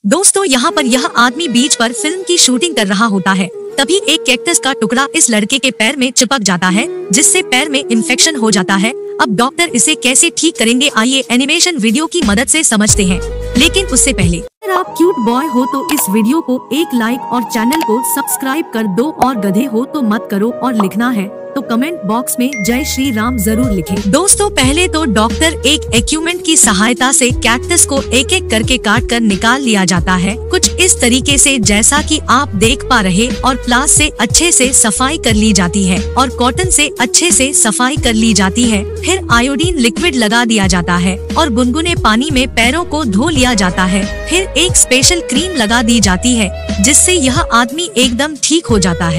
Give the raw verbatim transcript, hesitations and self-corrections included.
दोस्तों यहाँ पर यह आदमी बीच पर फिल्म की शूटिंग कर रहा होता है। तभी एक कैक्टस का टुकड़ा इस लड़के के पैर में चिपक जाता है, जिससे पैर में इन्फेक्शन हो जाता है। अब डॉक्टर इसे कैसे ठीक करेंगे, आइए एनिमेशन वीडियो की मदद से समझते हैं। लेकिन उससे पहले अगर आप क्यूट बॉय हो तो इस वीडियो को एक लाइक और चैनल को सब्सक्राइब कर दो, और गधे हो तो मत करो, और लिखना है तो कमेंट बॉक्स में जय श्री राम जरूर लिखें। दोस्तों पहले तो डॉक्टर एक इक्विपमेंट की सहायता से कैक्टस को एक एक करके काट कर निकाल लिया जाता है, कुछ इस तरीके से जैसा कि आप देख पा रहे, और प्लास से अच्छे से सफाई कर ली जाती है और कॉटन से अच्छे से सफाई कर ली जाती है। फिर आयोडीन लिक्विड लगा दिया जाता है और गुनगुने पानी में पैरों को धो लिया जाता है। फिर एक स्पेशल क्रीम लगा दी जाती है, जिससे यह आदमी एकदम ठीक हो जाता है।